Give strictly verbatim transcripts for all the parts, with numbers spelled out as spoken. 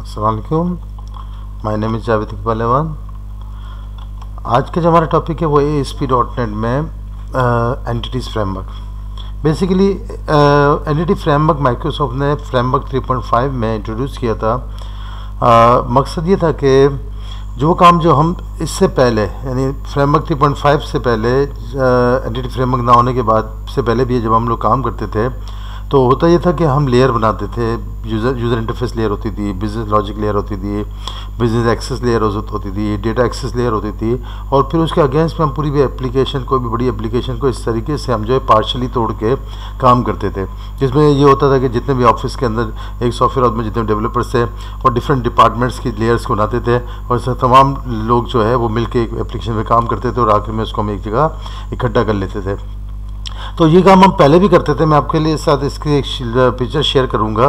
अस्सलाम वालेकुम, my name is Javed Iqbal Ahmed. आज का जो हमारा टॉपिक है वो A S P dot net में entities framework. Basically entity framework Microsoft ने फ्रेमवर्क थ्री पॉइंट फाइव में इंट्रोड्यूस किया था। uh, मकसद ये था कि जो काम जो हम इससे पहले यानी फ्रेमवर्क थ्री पॉइंट फाइव से पहले एंटिटी फ्रेमवर्क ना होने के बाद से पहले भी जब हम लोग काम करते थे तो होता ये था कि हम लेयर बनाते थे। यूज़र यूज़र इंटरफेस लेयर होती थी, बिजनेस लॉजिक लेयर होती थी, बिजनेस एक्सेस लेयर होती थी, डेटा एक्सेस लेयर होती थी, और फिर उसके अगेंस्ट में हम पूरी भी एप्लीकेशन कोई भी बड़ी एप्लीकेशन को इस तरीके से हम जो है पार्शली तोड़ के काम करते थे, जिसमें ये होता था कि जितने भी ऑफिस के अंदर एक सॉफ्टवेयर हाउस में जितने डेवलपर्स थे और डिफरेंट डिपार्टमेंट्स की लेयर्स को बनाते थे और सब तमाम लोग जो है वो मिल के एक एप्लीकेशन में काम करते थे और आखिर में उसको हम एक जगह इकट्ठा कर लेते थे। तो ये काम हम पहले भी करते थे। मैं आपके लिए साथ इसकी एक पिक्चर शेयर करूँगा।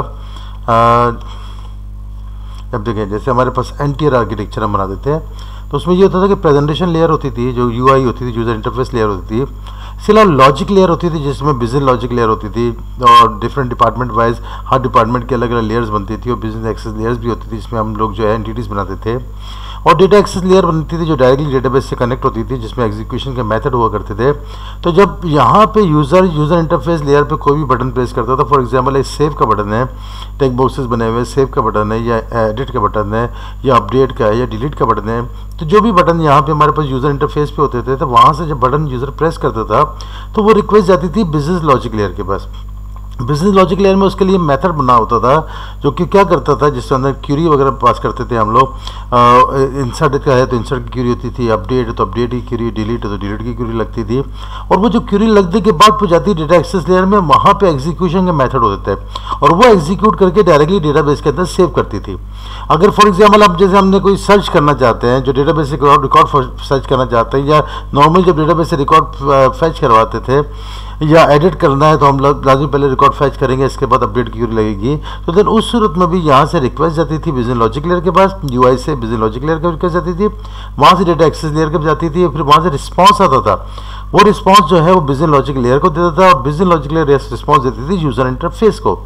अब देखें, जैसे हमारे पास एंटियर आर्किटेक्चर हम बना देते हैं तो उसमें ये होता था कि प्रेजेंटेशन लेयर होती थी, जो यूआई होती थी, यूज़र इंटरफेस लेयर होती थी, इसके लॉजिक लेयर होती थी जिसमें बिजनेस लॉजिक लेयर होती थी और डिफरेंट डिपार्टमेंट वाइज हर डिपार्टमेंट के अलग अलग लेयर्स बनती थी और बिजनेस एक्सेस लेयर्स भी होती थी जिसमें हम लोग जो है एंटिटीज़ बनाते थे, और डेटा एक्सेस लेयर बनती थी जो डायरेक्टली डेटाबेस से कनेक्ट होती थी जिसमें एग्जीक्यूशन के मेथड हुआ करते थे। तो जब यहाँ पे यूज़र यूज़र इंटरफेस लेयर पे कोई भी बटन प्रेस करता था, फॉर एग्जांपल सेव का बटन है, टेक बॉक्सेस बने हुए, सेव का बटन है या एडिट का बटन है या अपडेट का है या डिलीट का बटन है, तो जो भी बटन यहाँ पे हमारे पास यूज़र इंटरफेस पे होते थे तो वहाँ से जब बटन यूज़र प्रेस करता था तो वो रिक्वेस्ट जाती थी बिजनेस लॉजिक लेयर के पास। बिजनेस लॉजिक लेयर में उसके लिए मेथड बना होता था जो कि क्या करता था, जिसके अंदर क्यूरी वगैरह पास करते थे हम लोग। इंसर्ट का है तो इंसर्ट की क्यूरी होती थी, अपडेट है तो अपडेट की क्यूरी, डिलीट है तो डिलीट की क्यूरी लगती थी, और वो जो क्यूरी लगने के बाद वो जाती डेटा एक्सेस लेयर में, वहाँ पे एग्जीक्यूशन के मेथड होते थे और वो एग्जीक्यूट करके डायरेक्टली डेटाबेस के अंदर सेव करती थी। अगर फॉर एग्जाम्पल अब जैसे हमने कोई सर्च करना चाहते हैं, जो डेटाबेस से रिकॉर्ड सर्च करना चाहते हैं या नॉर्मल जब डेटाबेस से रिकॉर्ड फैच करवाते थे या एडिट करना है तो हम लाजमी पहले रिकॉर्ड फैच करेंगे, इसके बाद अपडेट की क्यूरी लगेगी। तो देन उस सूरत में भी यहाँ से रिक्वेस्ट जाती थी बिजनेस लॉजिक लेयर के पास, यूआई से बिजनेस लॉजिक लेयर की रिक्वेस्ट जाती थी, वहाँ से डेटा एक्सेस लेयर के जाती थी, फिर वहाँ से रिस्पॉन्स आता था। वो रिस्पॉन्स जो है वो बिजनेस लॉजिक लेयर को देता था और बिजनेस लॉजिक लेयर रिस्पॉन्स देती थी यूज़र इंटरफेस को।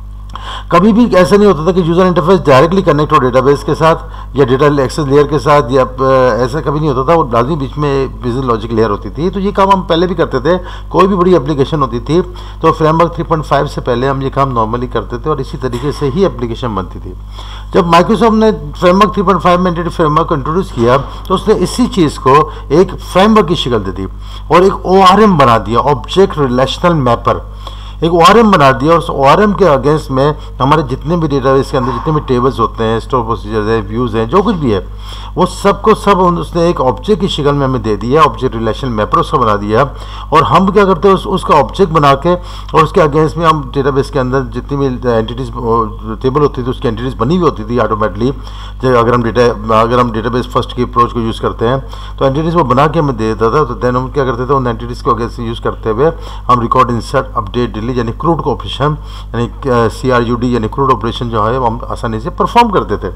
कभी भी ऐसा नहीं होता था कि यूज़र इंटरफेस डायरेक्टली कनेक्ट हो डेटाबेस के साथ या डेटा एक्सेस लेयर के साथ, या ऐसा कभी नहीं होता था। वो लाजमी बीच में बिजनेस लॉजिक लेयर होती थी। तो ये काम हम पहले भी करते थे, कोई भी बड़ी एप्लीकेशन होती थी तो फ्रेमवर्क थ्री पॉइंट फाइव से पहले हम ये काम नॉर्मली करते थे और इसी तरीके से ही एप्लीकेशन बनती थी। जब माइक्रोसॉफ्ट ने फ्रेमवर्क थ्री पॉइंट फाइव में एंटिटी फ्रेमवर्क को इंट्रोड्यूस किया तो उसने इसी चीज़ को एक फ्रेमवर्क की शक्ल दे दी और एक ओ आर एम बना दिया, ऑब्जेक्ट रिलेशनल मैपर। एक ओ आर एम बना दिया और उस ओ आर एम के अगेंस्ट में हमारे जितने भी डेटाबेस के अंदर जितने भी टेबल्स होते हैं, स्टोर प्रोसीजर्स हैं, व्यूज़ हैं, जो कुछ भी है, वो सबको सब उसने एक ऑब्जेक्ट की शक्ल में हमें दे दिया, ऑब्जेक्ट रिलेशन मैपर उसका बना दिया। और हम क्या करते हैं, उस, उसका ऑब्जेक्ट बना के और उसके अगेंस्ट में हम डेटाबेस के अंदर जितनी भी एंटिटीज़ टेबल होती थी उसकी एंटिटीज़ बनी हुई होती थी ऑटोमेटिकली। अगर हम डेटा अगर हम डेटाबेस फर्स्ट की अप्रोच को यूज़ करते हैं तो एंटिटीज़ वो बना के हमें दे देता था। तो देन हम क्या करते थे, उन एंटिटीज़ को अगेंस्ट यूज़ करते हुए हम रिकॉर्ड, इंसर्ट, अपडेट, डिलीट यानी क्रूड ऑपरेशन यानी सी आर यू डी यानी क्रूड ऑपरेशन जो है हम आसानी से परफॉर्म करते थे।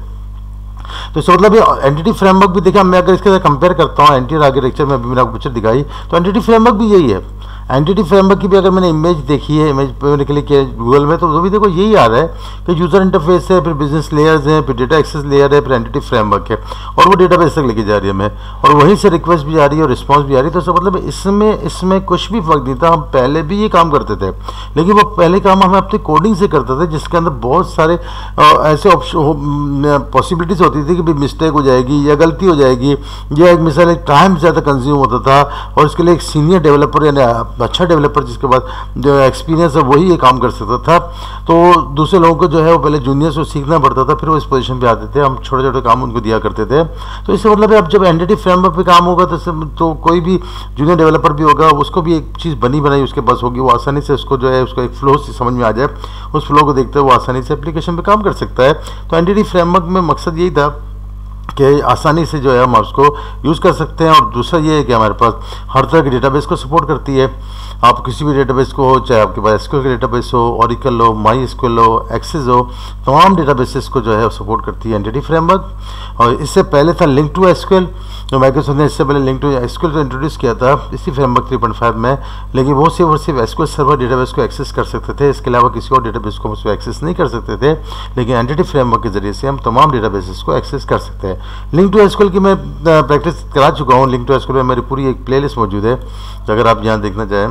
तो इसका मतलब एंटिटी फ्रेमवर्क भी देखा, मैं अगर इसके साथ कंपेयर करता हूँ एंटिटी आर्किटेक्चर में भी मैंने आपको पिक्चर दिखाई, तो एंटिटी फ्रेमवर्क भी यही है। एंटिटी फ्रेमवर्क की भी अगर मैंने इमेज देखी है, इमेज पे मैंने क्लिक किया गूगल में, तो वो भी देखो यही आ रहा है कि यूज़र इंटरफेस है, फिर बिजनेस लेयर्स हैं, फिर डेटा एक्सेस लेयर है, फिर एंटिटी फ्रेमवर्क है, और वो डेटाबेस तक लेके जा रही है हमें, और वहीं से रिक्वेस्ट भी आ रही है और रिस्पॉन्स भी आ रही है। तो इसका मतलब इसमें इसमें कुछ भी फर्क नहीं था। हम पहले भी ये काम करते थे, लेकिन वो पहले काम हम अपनी कोडिंग से करते थे जिसके अंदर बहुत सारे ऐसे ऑप्शन पॉसिबिलिटीज़ होती थी कि भाई मिस्टेक हो जाएगी या गलती हो जाएगी या एक मिसाल एक टाइम ज़्यादा कंज्यूम होता था, और इसके लिए एक सीनियर डेवलपर यानी अच्छा डेवलपर जिसके बाद जो एक्सपीरियंस है वही ये काम कर सकता था। तो दूसरे लोगों को जो है वो पहले जूनियर से सीखना पड़ता था, फिर वो इस पोजीशन पे आते थे, हम छोटे छोटे काम उनको दिया करते थे। तो इससे मतलब है अब जब एंटिटी फ्रेमवर्क पे काम होगा तो, तो कोई भी जूनियर डेवलपर भी होगा उसको भी एक चीज़ बनी बनाई उसके पास होगी, वो आसानी से उसको जो है उसको एक फ्लो से समझ में आ जाए, उस फ्लो को देखते हुए वो आसानी से एप्लीकेशन पर काम कर सकता है। तो एंटिटी फ्रेमवर्क में मकसद यही था कि आसानी से जो है हम उसको यूज़ कर सकते हैं। और दूसरा ये है कि हमारे पास हर तरह के डेटाबेस को सपोर्ट करती है। आप किसी भी डेटाबेस को हो, चाहे आपके पास एसक्यूएल का डेटाबेस हो, ओरेकल हो, माई एसक्यूएल हो, एक्सेस हो, तमाम डेटाबेसेस को जो है सपोर्ट करती है एंटिटी फ्रेमवर्क। और इससे पहले था लिंक टू एसक्यूएल, जो माइक्रोसॉफ्ट ने इससे पहले लिंक टू एसक्यूएल को इंट्रोड्यूस किया था इसी फ्रेमवर्क थ्री पॉइंट फाइव में, लेकिन वो सिर्फ और सिर्फ एसक्यूएल सर्वर डेटाबेस को एक्सेस कर सकते थे, इसके अलावा किसी और डेटाबेस को उसको एक्सेस नहीं कर सकते थे। लेकिन एंटिटी फ्रेमवर्क के जरिए से हम तमाम डेटाबेसेस को एक्सेस कर सकते हैं। लिंक टू एसक्यूएल की मैं प्रैक्टिस करा चुका हूँ। लिंक टू एसक्यूएल में मेरी पूरी एक प्लेलिस्ट मौजूद है, तो अगर आप यहाँ देखना चाहें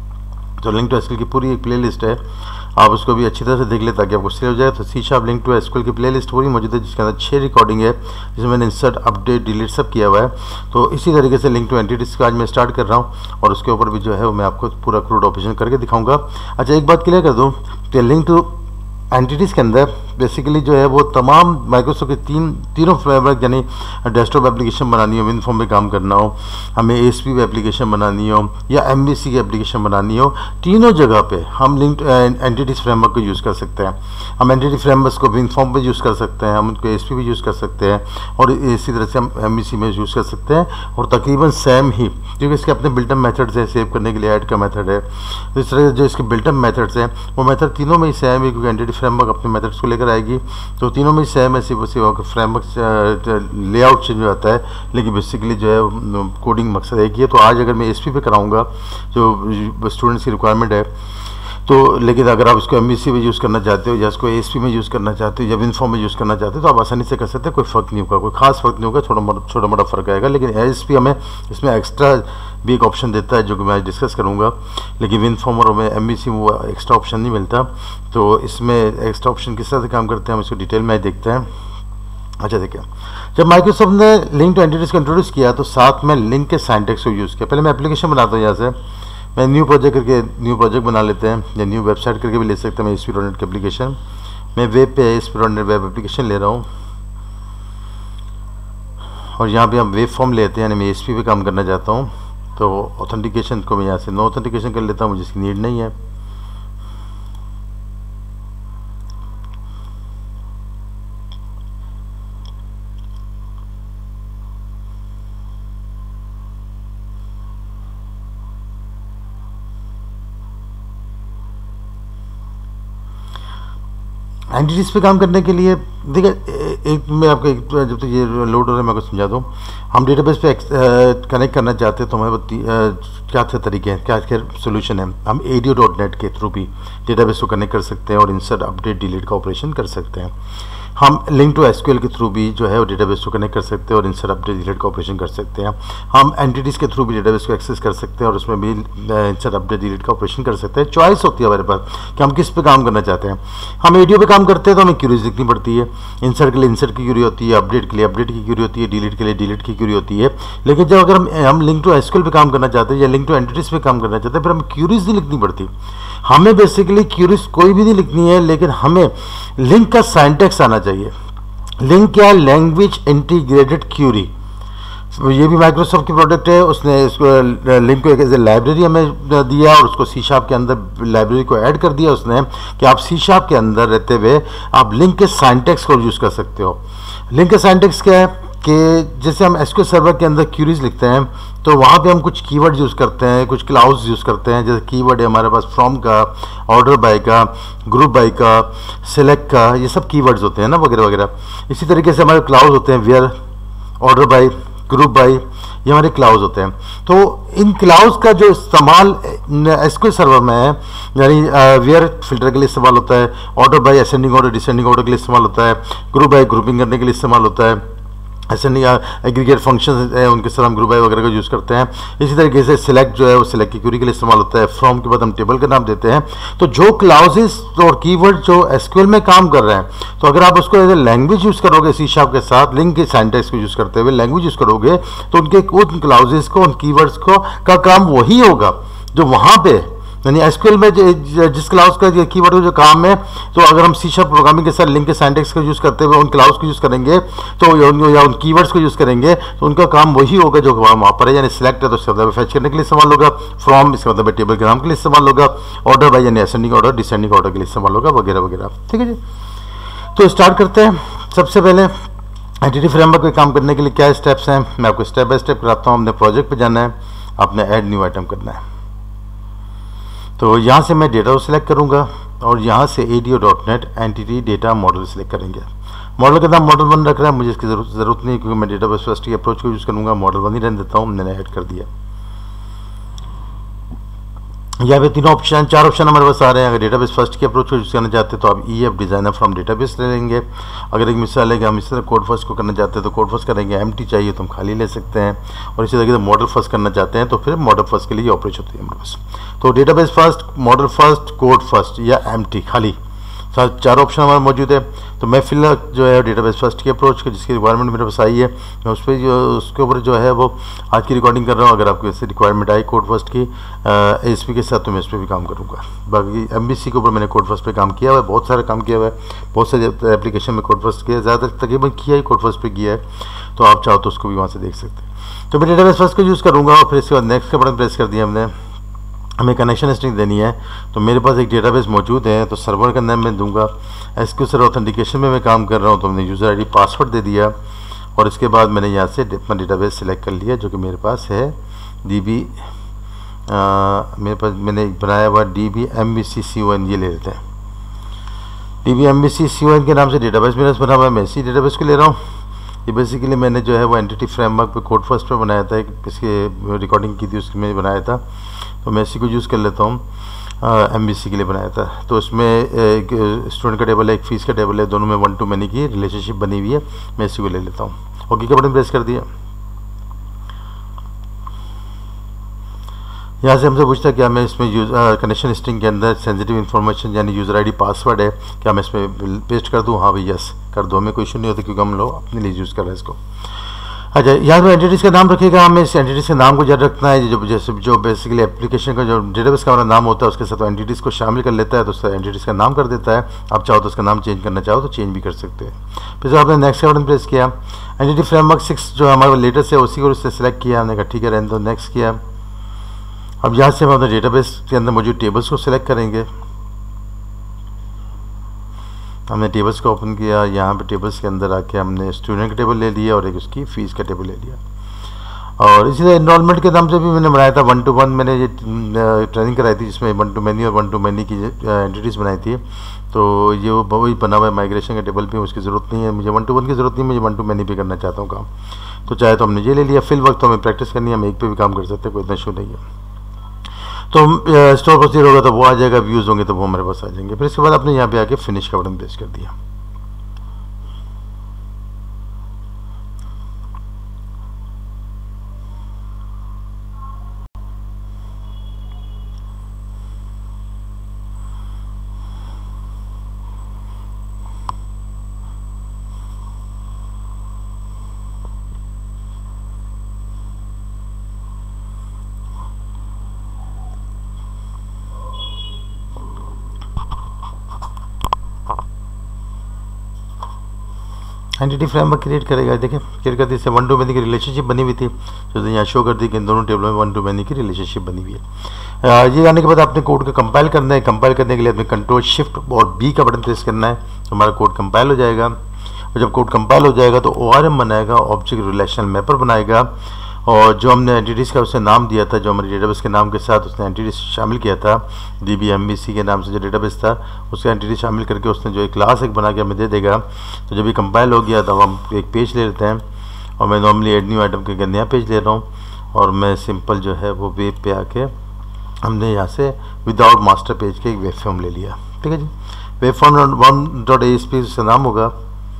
तो लिंक टू एसक्यूएल की पूरी एक प्लेलिस्ट है, आप उसको भी अच्छी तरह से देख ले ताकि आपको सेव हो जाए। तो C sharp LINQ to SQL की प्लेलिस्ट पूरी मौजूद है, जिसके अंदर छः रिकॉर्डिंग है, जिसमें मैंने इंसर्ट, अपडेट, डिलीट सब किया हुआ है। तो इसी तरीके से लिंक टू एंटिटीज का आज मैं स्टार्ट कर रहा हूँ, और उसके ऊपर भी जो है वो मैं आपको पूरा क्रूड ऑपरेशन करके दिखाऊंगा। अच्छा, एक बात क्लियर कर दूँ कि लिंक टू एंटिटीज़ के अंदर बेसिकली जो है वो तमाम माइक्रोसॉफ्ट के तीन तीनों फ्रेमवर्क, यानी डेस्कटॉप एप्लीकेशन बनानी हो, विनफॉर्म में काम करना हो, हमें एएसपी पे एप्लीकेशन बनानी हो, या एमवीसी की एप्लीकेशन बनानी हो, तीनों जगह पे हम लिंक एंटिटीज़ फ्रेमवर्क को यूज़ कर सकते हैं। हम एंटिटी फ्रेमवर्क को विनफॉर्म पे यूज़ कर सकते हैं, हम उनको एएसपी पे यूज़ कर सकते हैं, और इसी तरह से हम एमवीसी में यूज़ कर सकते हैं। और तकरीबन सेम ही, क्योंकि इसके अपने बिल्टअप मेथड्स हैं, सेव करने के लिए ऐड का मेथड है, तो इस तरह जो इसके बिल्टअप मेथड्स हैं वो मेथड तीनों में ही सेम है, क्योंकि एंटिटी फ्रेमवर्क अपने मेथड्स को लेकर आएगी। तो तीनों में सेम है, सिर्फ सिर्फ फ्रेमवर्क लेआउट चेंज हो जाता है, लेकिन बेसिकली जो है कोडिंग मकसद एक ही है। तो आज अगर मैं एएसपी पे कराऊंगा, जो स्टूडेंट्स की रिक्वायरमेंट है, तो लेकिन अगर आप इसको एमवीसी में यूज़ करना चाहते हो, या इसको एएसपी में यूज़ करना चाहते हो, या विनफॉर्म में यूज़ करना चाहते हो, तो आप आसानी से कर सकते हैं, कोई फ़र्क नहीं होगा, कोई खास फ़र्क नहीं होगा, छोटा मोटा छोटा मोटा फ़र्क आएगा। लेकिन एएसपी हमें इसमें एक्स्ट्रा भी एक ऑप्शन देता है, जो कि मैं आज डिस्कस करूँगा। लेकिन विनफॉर्म और में एमवीसी में वो एक्स्ट्रा ऑप्शन नहीं मिलता। तो इसमें एक्स्ट्रा ऑप्शन किस तरह से काम करते हैं हम इसको डिटेल में देखते हैं। अच्छा देखिए, जब माइक्रोसॉफ्ट ने लिंक टू एंटिटीज़ को इंट्रोड्यूस किया तो साथ में लिंक के सिंटैक्स को यूज़ किया। पहले मैं एप्लीकेशन बनाता हूँ, यहाँ से मैं न्यू प्रोजेक्ट करके न्यू प्रोजेक्ट बना लेते हैं, या न्यू वेबसाइट करके भी ले सकते हैं। मैं एएसपी डॉट नेट की एप्लीकेशन, मैं वेब पे ASP dot net web application ले रहा हूँ, और यहाँ पे हम वेब फॉर्म लेते हैं, यानी मैं एएसपी पे काम करना चाहता हूँ। तो ऑथेंटिकेशन को मैं यहाँ से नो ऑथेंटिकेशन कर लेता हूँ, मुझे इसकी नीड नहीं है। एंटिटीज़ पे काम करने के लिए देखिए, एक मैं आपको एक जब तक ये लोड हो रहा है मैं आपको समझा दूँ। हम डेटाबेस पे कनेक्ट करना चाहते हैं तो हमारे क्या क्या तरीके हैं, क्या क्या सोल्यूशन है। हम एडियो डॉट नेट के थ्रू भी डेटाबेस को कनेक्ट कर सकते हैं और इंसर्ट, अपडेट, डिलीट का ऑपरेशन कर सकते हैं। हम लिंक टू एसक्यूएल के थ्रू भी जो है वो डेटाबेस को कनेक्ट कर सकते हैं और इंसर्ट, अपडेट, डिलीट का ऑपरेशन कर सकते हैं। हम एंटिटीज़ के थ्रू भी डेटाबेस को एक्सेस कर सकते हैं और उसमें भी इंसर्ट, अपडेट, डिलीट का ऑपरेशन कर सकते हैं। चॉइस होती है हमारे पास कि हम किस पे काम करना चाहते हैं। हम एडियो पे काम करते हैं तो हमें क्यूरीज लिखनी पड़ती है। इंसर्ट के लिए इंसर्ट की क्यूरी होती है, अपडेट के लिए अपडेट की क्यूरी होती है, डिलीट के लिए डिलीट की क्यूरी होती है। लेकिन जब अगर हम हम लिंक टू एसक्यूएल पे काम करना चाहते हैं या लिंक टू एंटिटीज़ पे काम करना चाहते हैं, फिर हमें क्यूरीज नहीं लिखनी पड़ती। हमें बेसिकली क्यूरीज कोई भी नहीं लिखनी है, लेकिन हमें लिंक का सिंटैक्स आना चाहिए। लिंक क्या है? Language integrated query. ये भी माइक्रोसॉफ्ट की प्रोडक्ट है, उसने इसको लिंक को एक एज ए लाइब्रेरी हमें दिया और उसको सी शार्प के अंदर लाइब्रेरी को ऐड कर दिया उसने, कि आप सी शार्प के अंदर रहते हुए आप लिंक के सिंटैक्स को यूज़ कर सकते हो। लिंक का सिंटैक्स क्या है कि जैसे हम एसक्यूएल सर्वर के अंदर क्यूरीज लिखते हैं तो वहाँ पे हम कुछ कीवर्ड यूज़ करते हैं, कुछ क्लाउड्स यूज़ करते हैं। जैसे कीवर्ड है हमारे पास फ्रॉम का, ऑर्डर बाय का, ग्रुप बाय का, सेलेक्ट का, ये सब कीवर्ड्स होते हैं ना, वगैरह वगैरह। इसी तरीके से हमारे क्लाउड्स होते हैं, where, order by, group by, ये हमारे क्लाउड्स होते हैं। तो इन क्लाउड्स का जो इस्तेमाल एसक्यूएल सर्वर में है, यानी वेयर फिल्टर के लिए इस्तेमाल होता है, order by ascending order, descending order के लिए इस्तेमाल होता है, ग्रुप बाय ग्रुपिंग करने के लिए इस्तेमाल होता है, असेंडिंग एग्रीगेट फंक्शन है उनके साथ हम ग्रुप बाय वगैरह का यूज़ करते हैं। इसी तरीके से सिलेक्ट जो है वो सिलेक्ट की क्यूरी के लिए इस्तेमाल होता है। फ्रॉम के बाद हम टेबल का नाम देते हैं। तो जो क्लाउजेस और कीवर्ड जो एसक्यूएल में काम कर रहे हैं, तो अगर आप उसको एज ए लैंग्वेज यूज़ करोगे सी शार्प के साथ, लिंक के सिंटैक्स को यूज़ करते हुए लैंग्वेज यूज़ करोगे, तो उनके उन क्लाउजेस को, उन कीवर्ड्स को का काम वही होगा जो वहाँ पे, यानी एसक्यूएल में जिस क्लाउड्स का कीवर्ड का जो काम है, तो अगर हम सी शार्प प्रोग्रामिंग के साथ लिंक के सिंटैक्स को यूज़ करते हुए उन क्लाउड्स को यूज़ करेंगे तो या उन कीवर्ड्स को यूज़ करेंगे तो उनका काम वही होगा जो वहाँ पर है। यानी सिलेक्ट है तो इसका मतलब फैच करने के लिए इस्तेमाल होगा, फ्रॉम इसका मतलब टेबल के नाम के लिए इस्तेमाल होगा, ऑर्डर बाय यानी असेंडिंग ऑर्डर, डिसेंडिंग ऑर्डर के लिए इस्तेमाल होगा, वगैरह वगैरह। ठीक है जी, तो स्टार्ट करते हैं। सबसे पहले एंटिटी फ्रेमवर्क पे काम करने के लिए क्या स्टेप्स हैं, मैं आपको स्टेप बाय स्टेप कराता हूँ। अपने प्रोजेक्ट पे जाना है, आपने ऐड न्यू आइटम करना है। तो यहाँ से मैं डेटा को सिलेक्ट करूँगा और यहाँ से A D O dot net entity data model select करेंगे। मॉडल का नाम मॉडल वन रख रहा है, मुझे इसकी जरूरत जरूरत नहीं है क्योंकि मैं डेटाबेस फर्स्ट की अप्रोच को यूज़ करूँगा। मॉडल वन ही रहने देता हूँ, मैंने ऐड कर दिया। यहाँ पे तीनों ऑप्शन चार ऑप्शन हमारे पास आ रहे हैं। अगर डेटाबेस फर्स्ट की अप्रोच को यूज़ करना चाहते हैं तो आप E F designer from database ले लेंगे। अगर एक मिसाल है कि हम इस तरह कोड फर्स्ट को करना चाहते हैं तो कोड फर्स्ट करेंगे। एम टी चाहिए तो हम खाली ले सकते हैं। और इसी तरीके से मॉडल फर्स्ट करना चाहते हैं तो फिर मॉडल फर्स्ट के लिए अप्रोच होती है हमारे पास। तो database first, model first, code first या एम टी खाली, चार ऑप्शन हमारे मौजूद है। तो मैं फिलहाल जो है डेटाबेस फर्स्ट की अप्रोच जिसकी रिक्वायरमेंट मेरे पास आई है, मैं उस पर जो उसके ऊपर जो है वो आज की रिकॉर्डिंग कर रहा हूँ। अगर आपको ऐसी रिक्वायरमेंट आई कोड फर्स्ट की ए एस पी के साथ तो मैं इस पर भी काम करूँगा। बाकी एम बी सी के ऊपर मैंने कोड फर्स्ट पे काम किया हुआ है, बहुत सारा काम किया हुआ है, बहुत सारे एप्लीकेशन में कोड फर्स्ट किया है, ज़्यादातर तकरीबन किया ही कोड फर्स्ट पे किया है। तो आप चाहो तो उसको भी वहाँ से देख सकते हैं। तो मैं डेटाबेस फर्स्ट को यूज़ करूँगा और फिर इसके बाद नेक्स्ट का बटन प्रेस कर दिया हमने। हमें कनेक्शन स्ट्रिंग देनी है, तो मेरे पास एक डेटाबेस मौजूद है, तो सर्वर का नाम मैं दूंगा। एस क्यू एल ऑथेंटिकेशन में मैं काम कर रहा हूँ, तो मैंने यूज़र आईडी पासवर्ड दे दिया और इसके बाद मैंने यहाँ से अपना डेटाबेस सिलेक्ट कर लिया जो कि मेरे पास है डी बी मेरे पास मैंने बनाया हुआ D B M B C C O N, ये ले लेते हैं। D B M B C C O N के नाम से डेटाबेस मेरे पास बना हुआ है, मैं इसी डेटाबेस को ले रहा हूँ। ये बेसिकली मैंने जो है वो एंटिटी फ्रेमवर्क पे कोड फर्स्ट पे बनाया था, इसकी रिकॉर्डिंग की थी उसकी मैंने बनाया था, तो मैं इसी को यूज़ कर लेता हूँ। एम बी सी के लिए बनाया था। तो इसमें एक स्टूडेंट का टेबल है, एक फ़ीस का टेबल है, दोनों में वन टू मैनी की रिलेशनशिप बनी हुई है, मैं इसी को ले लेता हूँ। ओके का बटन प्रेस कर दिया। यहाँ से हमसे पूछता है क्या मैं इसमें यूज कनेक्शन स्ट्रिंग के अंदर सेंसिटिव इन्फॉर्मेशन यानी यूज़र आईडी पासवर्ड है, क्या मैं इसमें पेस्ट कर दूँ? हाँ भाई यस कर दो, हमें कोई इशू नहीं होता क्योंकि हम लोग अपने लिए यूज़ कर रहे हैं इसको। अच्छा, यहाँ पर एंटिटीज़ का नाम रखिएगा, हमें इस एंटिटीज़ के नाम को याद रखना है। जो जैसे जो बेसिकली एप्लीकेशन का जो डेटाबेस का हमारा नाम होता है उसके साथ एंटिटीज़ को शामिल कर लेता है, तो उसका एंटिटीज़ का नाम कर देता है। आप चाहो तो उसका नाम चेंज करना चाहो तो चेंज भी कर सकते हैं। फिर आपने नेक्स्ट का बटन प्रेस किया, एंटिटी फ्रेमवर्क सिक्स जो हमारा लेटेस्ट है उसी को उससे सेलेक्ट किया, हमने कहा ठीक है रहने दो, नेक्स्ट किया। अब यहाँ से हम अपने डेटाबेस के अंदर मौजूद टेबल्स को सिलेक्ट करेंगे। हमने टेबल्स को ओपन किया, यहाँ पे टेबल्स के अंदर आके हमने स्टूडेंट का टेबल ले लिया और एक उसकी फ़ीस का टेबल ले लिया। और इसी तरह इनरोलमेंट के नाम से भी मैंने बनाया था, वन टू वन मैंने ये ट्रेनिंग कराई थी जिसमें वन टू मैनी और वन टू मैनी की एंटिटीज़ बनाई थी। तो ये वो वही बना हुआ है माइग्रेशन के टेबल पे, उसकी ज़रूरत नहीं है मुझे, वन टू वन की ज़रूरत नहीं, मुझे वन टू मैनी पे करना चाहता हूँ काम। तो चाहे तो हमने ये ले लिया। फिल वक्त तो हमें प्रैक्टिस करनी है, हम एक पे भी काम कर सकते हैं, कोई इतना इशू नहीं है। तो स्टोर प्रोसीजर होगा तो वो आ जाएगा, व्यूज़ होंगे तो वो हमारे पास आ जाएंगे। फिर इसके बाद आपने यहाँ पे आके फिनिश का बटन प्रेस कर दिया। एंटिटी फ्रेमवर्क क्रिएट करेगा, देखिए क्रिएट कर दी, इससे वन टू मैनी की रिलेशनशिप बनी हुई थी, तो यहाँ शो कर दी कि इन दोनों टेबलों में वन टू मैनी की रिलेशनशिप बनी हुई है। ये आने के बाद आपने कोड को कंपाइल करना है। कंपाइल करने के लिए आपने कंट्रोल शिफ्ट और बी का बटन प्रेस करना है, तो हमारा कोड कंपाइल हो जाएगा। और जब कोड कंपाइल हो जाएगा तो ओ आर एम बनाएगा, ऑब्जेक्ट रिलेशनल मैपर बनाएगा, और जो हमने एंटिटीज़ का उसे नाम दिया था, जो हमारे डेटाबेस के नाम के साथ उसने एंटिटीज शामिल किया था, D B M B C के नाम से जो डेटाबेस था उसके एंटिटी शामिल करके उसने जो एक क्लास एक बना के हमें दे देगा। तो जब ये कंपाइल हो गया तब हम एक पेज ले लेते हैं, और मैं नॉर्मली एड न्यू आइटम के नया पेज ले रहा हूँ, और मैं सिंपल जो है वो वेब पे आके हमने यहाँ से विदाउट मास्टर पेज के एक वेब फॉर्म ले लिया। ठीक है जी, web form one dot A S P उसका नाम होगा।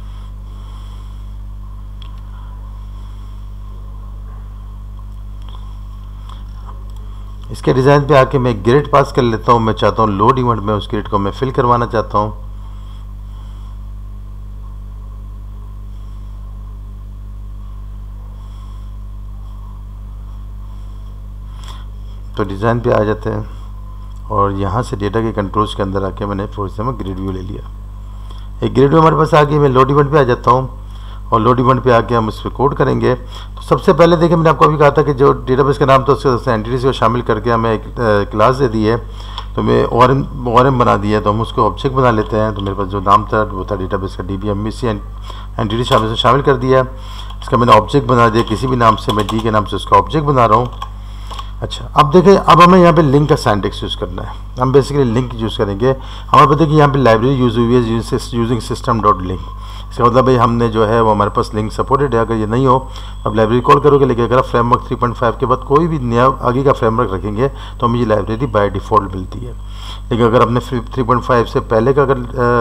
इसके डिज़ाइन पे आके मैं ग्रिड पास कर लेता हूँ। मैं चाहता हूँ लोड इवेंट में उस ग्रिड को मैं फिल करवाना चाहता हूँ। तो डिज़ाइन पे आ जाते हैं और यहाँ से डेटा के कंट्रोल्स के अंदर आके मैंने फॉर एग्जाम्पल ग्रिड व्यू ले लिया। एक ग्रिड व्यू हमारे पास आ गई, मैं लोड इवेंट पे आ जाता हूँ और लोड इवेंट पे आके हम इस पर कोड करेंगे। तो सबसे पहले देखिए मैंने आपको अभी कहा था कि जो डेटाबेस का नाम था उसके एंटिटीज़ को शामिल करके हमें एक क्लास दे दी है। तो मैं और और एम बना दिया, तो हम उसको ऑब्जेक्ट बना लेते हैं। तो मेरे पास जो नाम था वो था डेटाबेस का D B M B C entity शामिल से शामिल कर दिया। इसका मैंने ऑब्जेक्ट बना दिया, किसी भी नाम से मैं डी के नाम से उसका ऑब्जेक्ट बना रहा हूँ। अच्छा, अब देखें, अब हमें यहाँ पे लिंक का सिंटैक्स यूज़ करना है। हम बेसिकली लिंक यूज़ करेंगे। हमें पता है कि यहाँ पे लाइब्रेरी यूज हुई है यूजिंग सिस्टम डॉट लिंक। इसका मतलब भाई हमने जो है वो हमारे पास लिंक सपोर्टेड है। अगर ये नहीं हो अब लाइब्रेरी कॉल करोगे, लेकिन अगर आप फ्रेमवर्क थ्री पॉइंट फाइव के बाद कोई भी नया आगे का फ्रेमवर्क रखेंगे तो हमें ये लाइब्रेरी बाय डिफ़ॉल्ट मिलती है। लेकिन अगर आपने थ्री पॉइंट फाइव से पहले का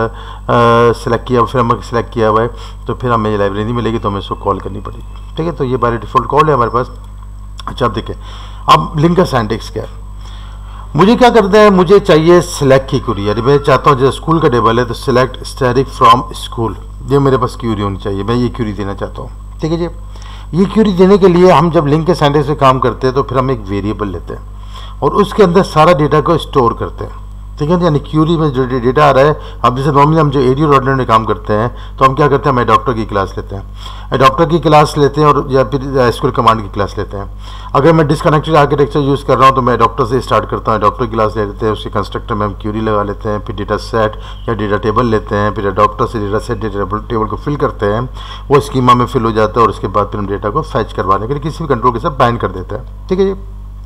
अगर सेलेक्ट किया फ्रेमवर्क सेलेक्ट किया हुआ है तो फिर हमें ये लाइब्रेरी नहीं मिलेगी, तो हमें इसको कॉल करनी पड़ेगी। ठीक है, तो ये बाय डिफ़ॉल्ट कॉल है हमारे पास। अच्छा, अब देखें अब लिंक का सिंटैक्स क्या है। मुझे क्या करना है, मुझे चाहिए सिलेक्ट की क्यूरी। यानी मैं चाहता हूँ जैसे स्कूल का टेबल है तो सिलेक्ट स्टैटिक फ्रॉम स्कूल, ये मेरे पास क्यूरी होनी चाहिए। मैं ये क्यूरी देना चाहता हूँ। ठीक है जी, ये क्यूरी देने के लिए हम जब लिंक के सिंटैक्स से काम करते हैं तो फिर हम एक वेरिएबल लेते हैं और उसके अंदर सारा डेटा को स्टोर करते हैं। ठीक है, यानी क्यूरी में जो डेटा आ रहा है, अब जैसे नॉर्मली हम जो एडी ऑर्डिनरी में काम करते हैं तो हम क्या करते हैं, हम एडॉप्टर की क्लास लेते हैं एडॉप्टर की क्लास लेते हैं और या फिर एसक्यूएल कमांड की क्लास लेते हैं। अगर मैं डिसकनेक्टेड आर्किटेक्चर यूज़ कर रहा हूँ तो मैं एडॉप्टर से स्टार्ट करता हूँ, एडॉप्टर की क्लास ले लेते हैं, उसके कंस्ट्रक्टर में हम क्यूरी लगा लेते हैं, फिर डेटा सेट या डेटा टेबल लेते हैं, फिर एडॉप्टर से डेटा सेट डेटा टेबल को फिल करते हैं, वो स्कीमा में फिल हो जाता है और उसके बाद फिर हम डेटा को फैच करवाने के लिए किसी भी कंट्रोल के साथ बाइंड कर देते हैं। ठीक है जी,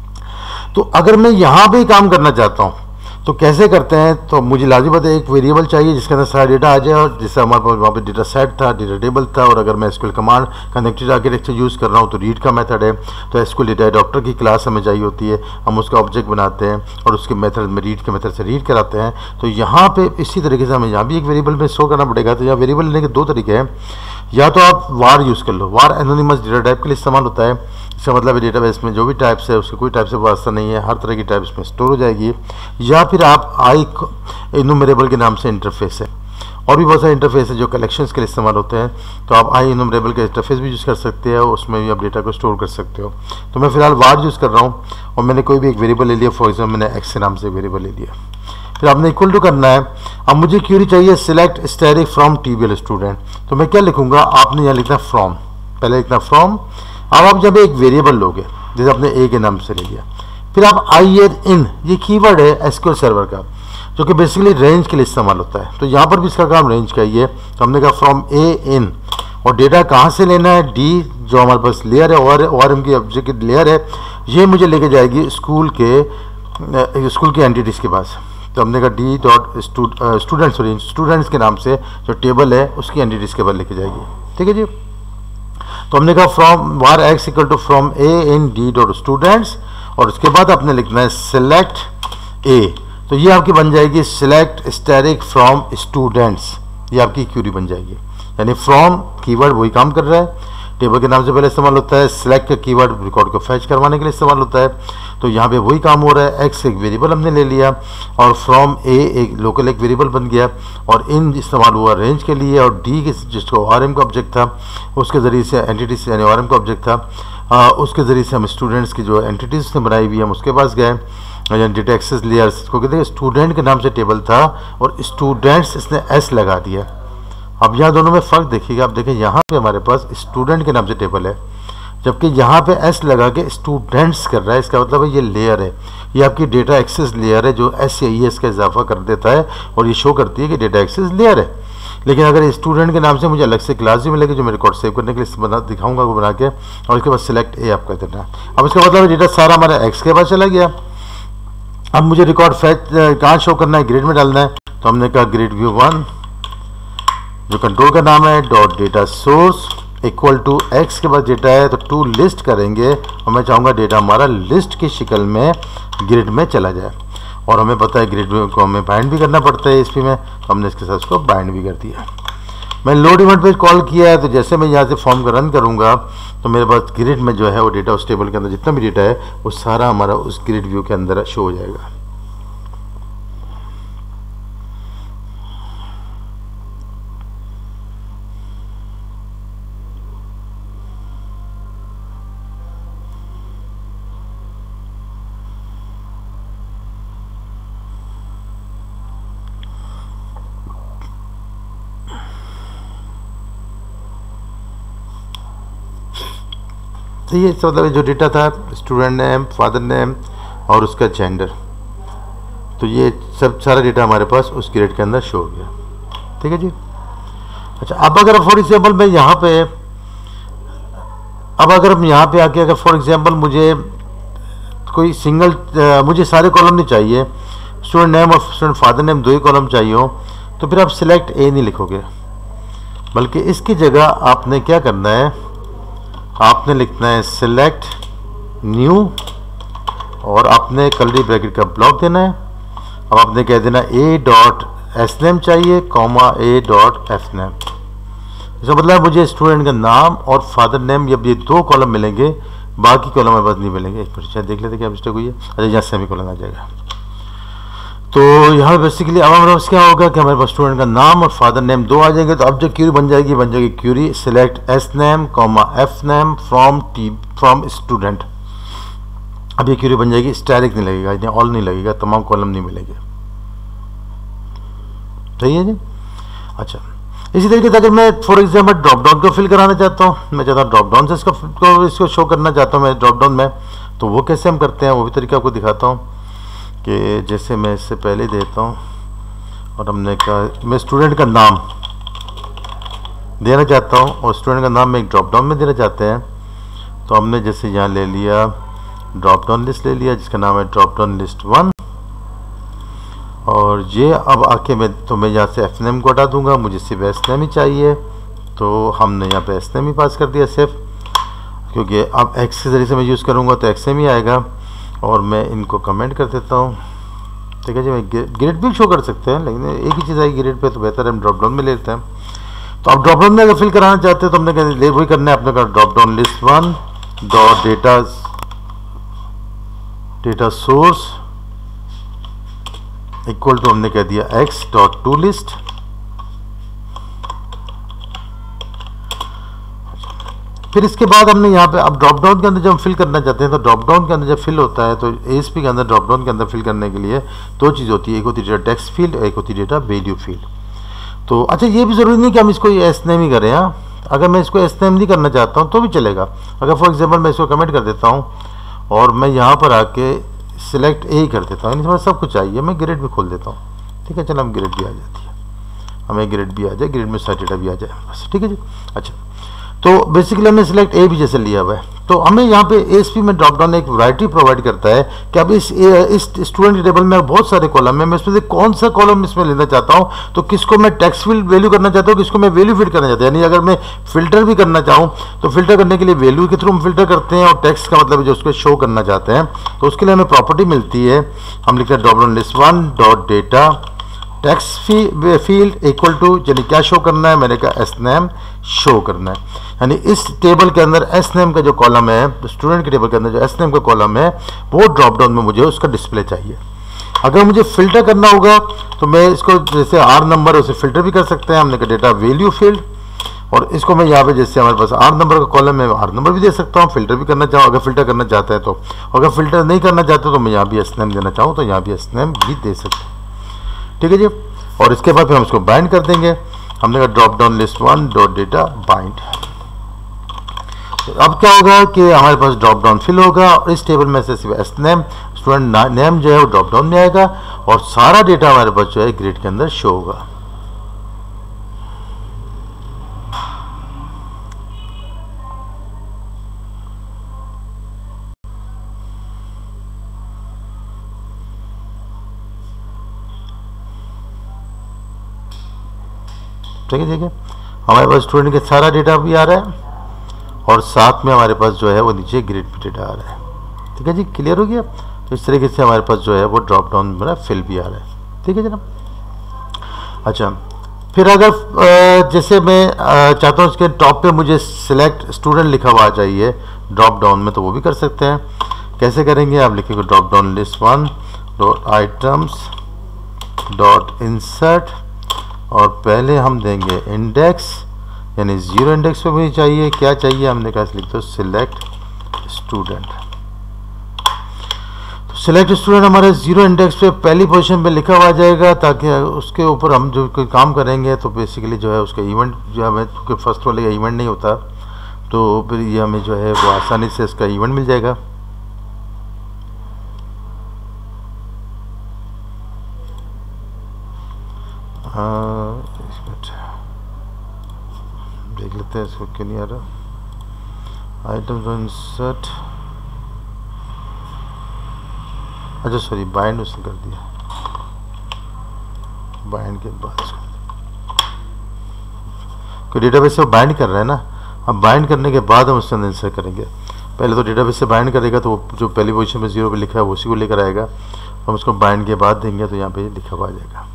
तो अगर मैं यहाँ पे काम करना चाहता हूँ तो कैसे करते हैं, तो मुझे लाजिम बात है एक वेरिएबल चाहिए जिसके अंदर सारा डेटा आ जाए, और जिससे हमारे पास वहाँ पे डेटा सेट था, डेटा टेबल था, और अगर मैं SQL command connected architecture use कर रहा हूँ तो रीड का मेथड है, तो एसक्यूएल डेटा एडॉप्टर की क्लास हमें चाहिए होती है, हम उसका ऑब्जेक्ट बनाते हैं और उसके मेथड में रीड के मेथड से रीड कराते हैं। तो यहाँ पे इसी तरीके से हमें यहाँ भी एक वेरिएबल में स्टोर करना पड़ेगा। तो यहाँ वेरिएबल लेने के दो तरीके हैं, या तो आप वार यूज़ कर लो, वार एनोनिमस डेटा टाइप के लिए इस्तेमाल होता है। इसका मतलब है डेटाबेस में जो भी टाइप्स है उसके कोई टाइप से वास्ता नहीं है, हर तरह की टाइप्स में स्टोर हो जाएगी। या फिर आप आई इनुमरेबल के नाम से इंटरफेस है, और भी बहुत सारे इंटरफेस है जो कलेक्शंस के लिए इस्तेमाल होते हैं, तो आप आई इनुमरेबल के इंटरफेस भी यूज़ कर सकते हैं, उसमें भी आप डेटा को स्टोर कर सकते हो। तो मैं फिलहाल वार यूज़ कर रहा हूँ और मैंने कोई भी एक वेरिएबल ले लिया, फॉर एग्जाम्पल मैंने एक्स के नाम से वेरिएबल ले लिया, फिर आपने इक्वल टू करना है। अब मुझे क्यूरी चाहिए select static from TBL student, तो मैं क्या लिखूंगा, आपने यहाँ लिखना फ्रॉम, पहले लिखना फ्रॉम। अब आप जब एक वेरिएबल लोगे जैसे आपने ए के नाम से ले लिया, फिर आप आई एन इन, ये कीवर्ड है एसक्यूएल सर्वर का जो कि बेसिकली रेंज के लिए इस्तेमाल होता है, तो यहाँ पर भी इसका काम रेंज का ही है। तो हमने कहा फ्रॉम ए इन, और डेटा कहाँ से लेना है, डी जो हमारे पास लेयर है और और एम की ऑब्जेक्ट की लेयर है, ये मुझे लेके जाएगी स्कूल के स्कूल के एंटिटीज़ के पास। तो हमने कहा D dot student sorry students के नाम से जो टेबल है उसकी एंटिटीज़ के पास लेके जाएगी। ठीक है जी, तो हमने कहा from var X equal to from A in D dot students, और उसके बाद आपने लिखना है सिलेक्ट ए, तो ये आपकी बन जाएगी सिलेक्ट स्टैटिक फ्रॉम स्टूडेंट्स, ये आपकी क्यूरी बन जाएगी। यानी फ्रॉम कीवर्ड वही काम कर रहा है, टेबल के नाम से पहले इस्तेमाल होता है, सिलेक्ट का कीवर्ड रिकॉर्ड को फैच करवाने के लिए इस्तेमाल होता है, तो यहाँ पे वही काम हो रहा है। एक्स एक वेरिएबल हमने ले लिया और फ्रॉम ए एक लोकल एक वेरिएबल बन गया, और इन इस्तेमाल हुआ रेंज के लिए, और डी के जिसको आर एम का ऑब्जेक्ट था उसके ज़रिए से एंटिटी से यानी आर एम का ऑब्जेक्ट था, आ, उसके ज़रिए से हम स्टूडेंट्स की जो एंटिटीज ने बनाई हुई हम उसके पास गए, यानी डेटा एक्सेस लेयर्स को कहते हैं। स्टूडेंट के नाम से टेबल था और स्टूडेंट्स इसने एस लगा दिया। अब यहाँ दोनों में फ़र्क देखिएगा, आप देखें यहाँ पे हमारे पास स्टूडेंट के नाम से टेबल है, जबकि यहाँ पे एस लगा के स्टूडेंट्स कर रहा है। इसका मतलब है ये लेयर है, ये आपकी डेटा एक्सेस लेयर है जो एस या ई एस का इजाफा कर देता है और ये शो करती है कि डेटा एक्सेस लेयर है। लेकिन अगर स्टूडेंट के नाम से मुझे अलग से क्लास भी मिलेगी जो मैं रिकॉर्ड सेव करने के लिए बना दिखाऊंगा वो बना के, और इसके बाद सिलेक्ट ए आप कर देना है। अब इसका मतलब डेटा सारा हमारा एक्स के पास चला गया। अब मुझे रिकॉर्ड फैच कहाँ शो करना है, ग्रिड में डालना है, तो हमने कहा ग्रिड व्यू वन जो कंट्रोल का नाम है dot data source equal to X के बाद डेटा है तो टू लिस्ट करेंगे, और मैं चाहूँगा डेटा हमारा लिस्ट की शक्ल में ग्रिड में चला जाए, और हमें पता है ग्रिड को हमें बाइंड भी करना पड़ता है एसपी में, तो हमने इसके साथ उसको बाइंड भी कर दिया। मैं लोड इवेंट पे कॉल किया है, तो जैसे मैं यहाँ से फॉर्म का रन करूँगा तो मेरे पास ग्रिड में जो है वो डेटा उस टेबल के अंदर जितना भी डेटा है वो सारा हमारा उस ग्रिड व्यू के अंदर शो हो जाएगा। तो ये मतलब जो डेटा था स्टूडेंट नेम, फादर नेम और उसका जेंडर, तो ये सब सारा डेटा हमारे पास उस ग्रेड के अंदर शो हो गया। ठीक है जी। अच्छा, अब अगर फॉर एग्जाम्पल मैं यहाँ पे अब अगर हम यहाँ पे आके अगर फॉर एग्जाम्पल मुझे कोई सिंगल आ, मुझे सारे कॉलम नहीं चाहिए, स्टूडेंट नेम और स्टूडेंट फादर नेम दो ही कॉलम चाहिए हो, तो फिर आप सिलेक्ट ए नहीं लिखोगे, बल्कि इसकी जगह आपने क्या करना है, आपने लिखना है सिलेक्ट न्यू और आपने कर्ली ब्रैकेट का ब्लॉक देना है। अब आपने कह देना ए डॉट एस नेम चाहिए comma A dot F name. इसका मतलब मुझे स्टूडेंट का नाम और फादर नेम जब ये दो कॉलम मिलेंगे, बाकी कॉलम हमारे पास नहीं मिलेंगे। एक मिनट शायद देख लेते क्या मिस्टेक हुई है। अच्छा, यहाँ सेमी कॉलम आ जाएगा। तो यहाँ बेसिकली अब हमारे पास क्या होगा कि हमारे पास स्टूडेंट का नाम और फादर नेम दो आ जाएंगे। तो अब जो क्यूरी बन जाएगी बन जाएगी query select S name comma F name from T from student. अब ये क्यूरी बन जाएगी, स्टैटिक नहीं लगेगा, इतने ऑल नहीं लगेगा, तमाम कॉलम नहीं मिलेंगे। सही है जी। अच्छा, इसी तरीके से अगर मैं फॉर एग्जाम्पल ड्रॉप डाउन को फिल कराना चाहता हूँ, मैं चाहता हूँ ड्रॉप डाउन से इसको को इसको शो करना चाहता हूँ मैं ड्रॉप डाउन में, तो वो कैसे हम करते हैं वो भी तरीका आपको दिखाता हूँ। कि जैसे मैं इससे पहले देता हूँ और हमने कहा मैं स्टूडेंट का नाम देना चाहता हूँ और स्टूडेंट का नाम में एक ड्रॉप डाउन में देना चाहते हैं, तो हमने जैसे यहाँ ले लिया ड्रॉप डाउन लिस्ट ले लिया जिसका नाम है ड्रॉप डाउन लिस्ट वन, और ये अब आके मैं तो मैं यहाँ से एफ नेम को हटा दूंगा, मुझे सिर्फ एस नेम ही चाहिए, तो हमने यहाँ पे एस नेम ही पास कर दिया सिर्फ, क्योंकि अब एक्स के ज़रिए से मैं यूज़ करूँगा तो एक्स नेम ही आएगा। और मैं इनको कमेंट कर देता हूँ। ठीक है जी। मैं ग्रेड भी शो कर सकते हैं, लेकिन एक ही चीज़ आएगी ग्रेड पे, तो बेहतर हम ड्रॉप डाउन में ले लेते हैं। तो अब ड्रॉप डाउन में अगर फिल कराना चाहते हैं तो हमने कहा वही करना है, आपने कहा drop down list one dot data data source equal to हमने कह दिया एक्स डॉट टू लिस्ट। फिर इसके बाद हमने यहाँ पे अब ड्रॉप डाउन के अंदर जब हम फिल करना चाहते हैं, तो ड्रॉप डाउन के अंदर जब फिल होता है तो एएसपी के अंदर ड्रॉप डाउन के अंदर फिल करने के लिए दो चीज़ होती है, एक होती है डेटा टेक्स्ट फील्ड, एक होती है डेटा वैल्यू फील्ड। तो अच्छा, ये भी ज़रूरी नहीं कि हम इसको एस नेम ही करें। हाँ, अगर मैं इसको एस नेम नहीं करना चाहता हूँ तो भी चलेगा। अगर फॉर एग्जाम्पल मैं इसको कमेंट कर देता हूँ और मैं यहाँ पर आके सिलेक्ट ए ही कर देता हूँ, यानी सब कुछ चाहिए, मैं ग्रेड भी खोल देता हूँ। ठीक है, चलो हम ग्रेड भी आ जाती है, हमें ग्रेड भी आ जाए, ग्रेड में सारा डेटा भी आ जाए बस। ठीक है जी। अच्छा, तो बेसिकली हमने सिलेक्ट ए भी जैसे लिया हुआ है, तो हमें यहाँ पे एएसपी में ड्रॉप डाउन एक वैरायटी प्रोवाइड करता है कि अब इस इस स्टूडेंट टेबल में बहुत सारे कॉलम है, मैं इसमें से कौन सा कॉलम इसमें लेना चाहता हूँ, तो किसको मैं टेक्स्ट फील्ड वैल्यू करना चाहता हूँ, किसको मैं वैल्यू फीड करना चाहता हूँ। यानी अगर मैं फिल्टर भी करना चाहूँ तो फिल्टर करने के लिए वैल्यू के थ्रू हम फिल्टर करते हैं, और टेक्स्ट का मतलब जो उसको शो करना चाहते हैं, तो उसके लिए हमें प्रॉपर्टी मिलती है। हम लिखते हैं drop down list one dot data text field equal to, यानी क्या शो करना है, मैंने कहा एस नेम शो करना है। यानी इस टेबल के अंदर एस नेम का जो कॉलम है, स्टूडेंट के टेबल के अंदर जो एस नेम का कॉलम है, वो ड्रॉप डाउन में मुझे उसका डिस्प्ले चाहिए। अगर मुझे फिल्टर करना होगा तो मैं इसको जैसे आर नंबर उसे फिल्टर भी कर सकते हैं, हमने कहा डेटा वैल्यू फील्ड, और इसको मैं यहाँ पे जैसे हमारे पास आर नंबर का कॉलम है, आर नंबर भी दे सकता हूँ, फिल्टर भी करना चाहूँ अगर फिल्टर करना चाहते हैं तो। अगर फिल्टर नहीं करना चाहते तो मैं यहाँ भी एस नेम देना चाहूँ तो यहाँ भी एस नेम भी दे सकते हैं। ठीक है जी। और इसके बाद फिर हम इसको बाइंड कर देंगे, हमने कहा drop down list one dot data bind. अब क्या होगा कि हमारे पास ड्रॉप डाउन फिल होगा और इस टेबल में से सिर्फ एस नेम स्टूडेंट नेम जो है वो ड्रॉप डाउन में आएगा और सारा डेटा हमारे पास जो है ग्रेड के अंदर शो होगा। ठीक है, ठीक है। हमारे पास स्टूडेंट का सारा डेटा भी आ रहा है और साथ में हमारे पास जो है वो नीचे ग्रेड पे डेटा आ रहा है। ठीक है जी, क्लियर हो गया। तो इस तरीके से हमारे पास जो है वो ड्रॉप डाउन मेरा फिल भी आ रहा है। ठीक है जनाब। अच्छा, फिर अगर जैसे मैं चाहता हूँ इसके टॉप पे मुझे सिलेक्ट स्टूडेंट लिखा हुआ चाहिए ड्रॉप डाउन में, तो वो भी कर सकते हैं। कैसे करेंगे, आप लिखेंगे drop down list one dot items dot insert और पहले हम देंगे इंडेक्स, यानी जीरो इंडेक्स पे मुझे चाहिए, क्या चाहिए, हमने कहा लिख दो सिलेक्ट स्टूडेंट। तो सिलेक्ट स्टूडेंट हमारे जीरो इंडेक्स पे पहली पोजीशन पे लिखा हुआ जाएगा, ताकि उसके ऊपर हम जो कोई काम करेंगे तो बेसिकली जो है उसका इवेंट जो है हमें, क्योंकि फर्स्ट वाले का इवेंट नहीं होता, तो फिर ये हमें जो है वो आसानी से इसका इवेंट मिल जाएगा। देख लेते हैं इसको क्यों नहीं आ रहा। आइटम इंसर्ट, अच्छा सॉरी बाइंड उसने कर दिया, बाइंड के बाद क्योंकि डेटाबेस से बाइंड कर रहा है ना, अब बाइंड करने के बाद हम उसके अंदर इंसर्ट करेंगे। पहले तो डेटाबेस से बाइंड करेगा तो वो जो पहली पोजीशन में जीरो पे लिखा है उसी को लेकर आएगा, हम उसको बाइंड के बाद देंगे तो यहाँ पे लिखा हुआ आ जाएगा।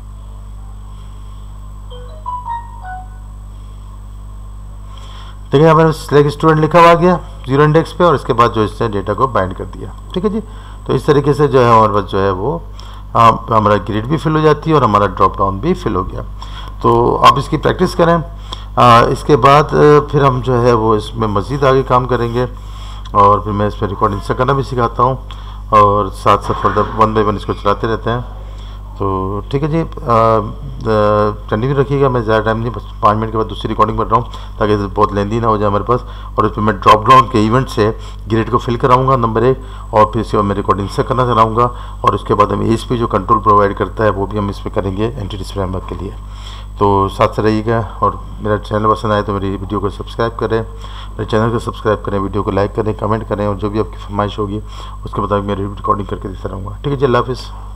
ठीक है, यहाँ पर सिलेक्ट स्टूडेंट लिखा हुआ आ गया जीरो इंडेक्स पे, और इसके बाद जो इसने डेटा को बाइंड कर दिया। ठीक है जी, तो इस तरीके से जो है हमारे पास जो है वो आ, हमारा ग्रिड भी फिल हो जाती है और हमारा ड्रॉप डाउन भी फिल हो गया। तो आप इसकी प्रैक्टिस करें, आ, इसके बाद फिर हम जो है वो इसमें मज़ीद आगे काम करेंगे, और फिर मैं इसमें रिकॉर्डिंग से करना भी सिखाता हूँ, और साथ साथ फर्दर वन बाई वन इसको चलाते रहते हैं। तो ठीक है जी, कंटिन्यू रखिएगा। मैं ज़्यादा टाइम नहीं, बस पाँच मिनट के बाद दूसरी रिकॉर्डिंग कर रहा हूँ ताकि बहुत लेंदी ना हो जाए हमारे पास। और उसमें मैं ड्रॉप डाउन के इवेंट से ग्रेड को फिल कराऊंगा नंबर एक, और फिर इसके बाद मैं रिकॉर्डिंग से करना कराऊंगा, और उसके बाद हम एच पी जो कंट्रोल प्रोवाइड करता है वो भी हम इसमें करेंगे एंटिटी फ्रेमवर्क के लिए। तो साथ से रहिएगा, और मेरा चैनल पसंद आए तो मेरी वीडियो को सब्सक्राइब करें, मेरे चैनल को सब्सक्राइब करें, वीडियो को लाइक करें, कमेंट करें, और जो भी आपकी फरमाइश होगी उसके मुताबिक मैं रिकॉर्डिंग करके देता रहूँगा। ठीक है जी, अल्लाह हाफिज़।